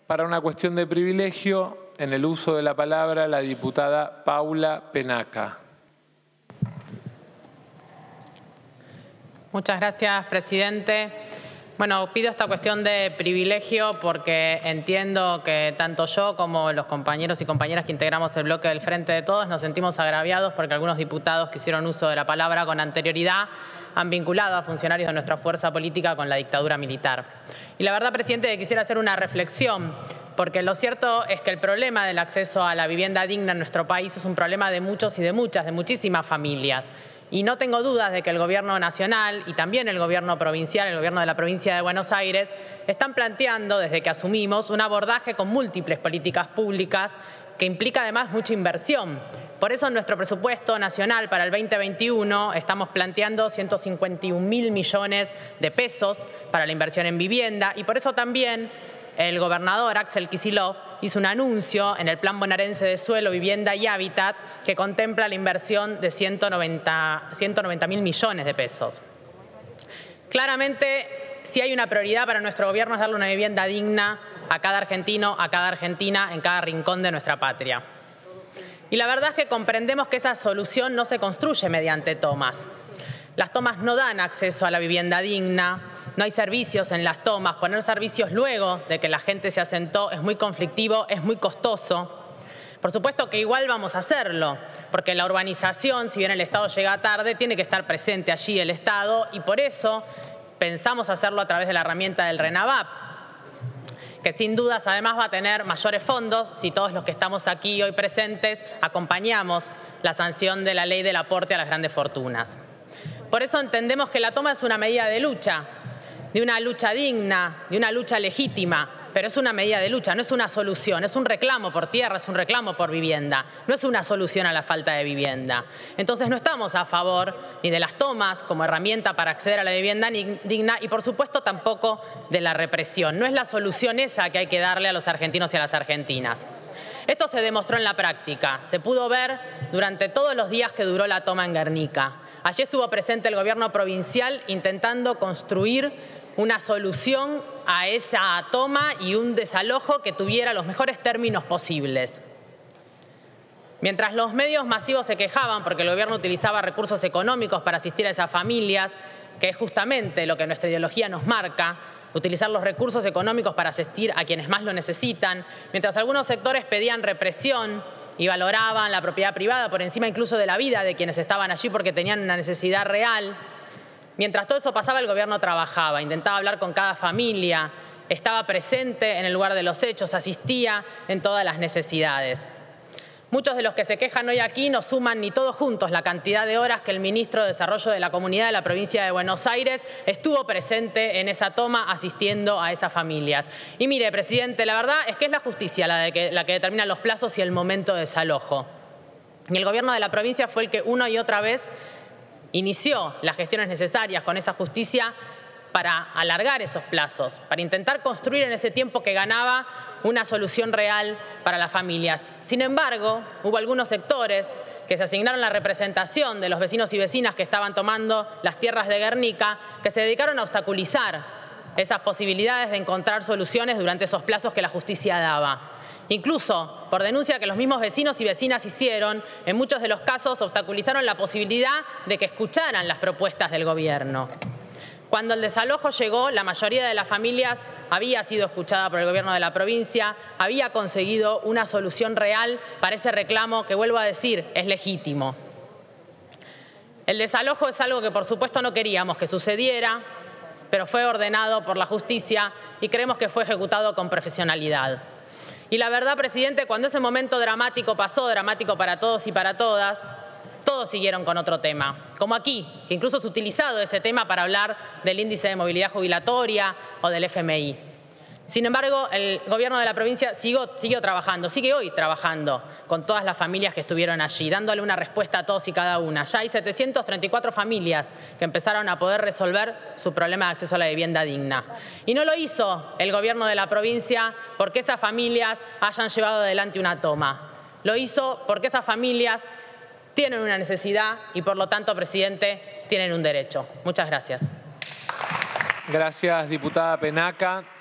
Para una cuestión de privilegio, en el uso de la palabra, la diputada Paula Penaca. Muchas gracias, presidente. Bueno, pido esta cuestión de privilegio porque entiendo que tanto yo como los compañeros y compañeras que integramos el bloque del Frente de Todos nos sentimos agraviados porque algunos diputados que hicieron uso de la palabra con anterioridad han vinculado a funcionarios de nuestra fuerza política con la dictadura militar. Y la verdad, presidente, quisiera hacer una reflexión, porque lo cierto es que el problema del acceso a la vivienda digna en nuestro país es un problema de muchos y de muchísimas familias. Y no tengo dudas de que el Gobierno nacional y también el Gobierno provincial, el Gobierno de la provincia de Buenos Aires, están planteando, desde que asumimos, un abordaje con múltiples políticas públicas que implica además mucha inversión. Por eso en nuestro presupuesto nacional para el 2021 estamos planteando 151.000 millones de pesos para la inversión en vivienda y por eso también el gobernador Axel Kicillof hizo un anuncio en el Plan Bonaerense de Suelo, Vivienda y Hábitat que contempla la inversión de 190.000 millones de pesos. Claramente, si hay una prioridad para nuestro gobierno es darle una vivienda digna a cada argentino, a cada argentina, en cada rincón de nuestra patria. Y la verdad es que comprendemos que esa solución no se construye mediante tomas. Las tomas no dan acceso a la vivienda digna, no hay servicios en las tomas. Poner servicios luego de que la gente se asentó es muy conflictivo, es muy costoso. Por supuesto que igual vamos a hacerlo, porque la urbanización, si bien el Estado llega tarde, tiene que estar presente allí el Estado y por eso pensamos hacerlo a través de la herramienta del RENAVAP, que sin dudas además va a tener mayores fondos si todos los que estamos aquí hoy presentes acompañamos la sanción de la ley del aporte a las grandes fortunas. Por eso entendemos que la toma es una medida de lucha, de una lucha digna, de una lucha legítima, pero es una medida de lucha, no es una solución, es un reclamo por tierra, es un reclamo por vivienda, no es una solución a la falta de vivienda. Entonces no estamos a favor ni de las tomas como herramienta para acceder a la vivienda digna y por supuesto tampoco de la represión. No es la solución esa que hay que darle a los argentinos y a las argentinas. Esto se demostró en la práctica, se pudo ver durante todos los días que duró la toma en Guernica. Allí estuvo presente el gobierno provincial intentando construir una solución a esa toma y un desalojo que tuviera los mejores términos posibles. Mientras los medios masivos se quejaban porque el gobierno utilizaba recursos económicos para asistir a esas familias, que es justamente lo que nuestra ideología nos marca, utilizar los recursos económicos para asistir a quienes más lo necesitan, mientras algunos sectores pedían represión y valoraban la propiedad privada por encima incluso de la vida de quienes estaban allí porque tenían una necesidad real. Mientras todo eso pasaba, el gobierno trabajaba, intentaba hablar con cada familia, estaba presente en el lugar de los hechos, asistía en todas las necesidades. Muchos de los que se quejan hoy aquí no suman ni todos juntos la cantidad de horas que el ministro de Desarrollo de la Comunidad de la provincia de Buenos Aires estuvo presente en esa toma asistiendo a esas familias. Y mire, presidente, la verdad es que es la justicia la que determina los plazos y el momento de desalojo. Y el gobierno de la provincia fue el que una y otra vez inició las gestiones necesarias con esa justicia para alargar esos plazos, para intentar construir en ese tiempo que ganaba una solución real para las familias. Sin embargo, hubo algunos sectores que se asignaron la representación de los vecinos y vecinas que estaban tomando las tierras de Guernica, que se dedicaron a obstaculizar esas posibilidades de encontrar soluciones durante esos plazos que la justicia daba. Incluso, por denuncia que los mismos vecinos y vecinas hicieron, en muchos de los casos obstaculizaron la posibilidad de que escucharan las propuestas del gobierno. Cuando el desalojo llegó, la mayoría de las familias había sido escuchada por el gobierno de la provincia, había conseguido una solución real para ese reclamo que, vuelvo a decir, es legítimo. El desalojo es algo que por supuesto no queríamos que sucediera, pero fue ordenado por la justicia y creemos que fue ejecutado con profesionalidad. Y la verdad, presidente, cuando ese momento dramático pasó, dramático para todos y para todas, todos siguieron con otro tema, como aquí, que incluso es utilizado ese tema para hablar del índice de movilidad jubilatoria o del FMI. Sin embargo, el gobierno de la provincia siguió trabajando, sigue hoy trabajando con todas las familias que estuvieron allí, dándole una respuesta a todos y cada una. Ya hay 734 familias que empezaron a poder resolver su problema de acceso a la vivienda digna. Y no lo hizo el gobierno de la provincia porque esas familias hayan llevado adelante una toma. Lo hizo porque esas familias tienen una necesidad y, por lo tanto, presidente, tienen un derecho. Muchas gracias. Gracias, diputada Penaca.